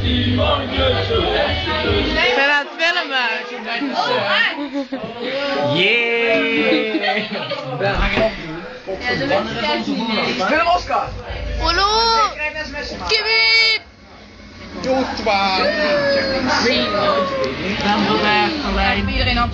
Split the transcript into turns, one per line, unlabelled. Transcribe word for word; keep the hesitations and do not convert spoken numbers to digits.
Ik ben aan het filmen.
Yeah!
Film Oscar!
Hallo! Kim it!
Doe het maar! Dan wil daar alleen.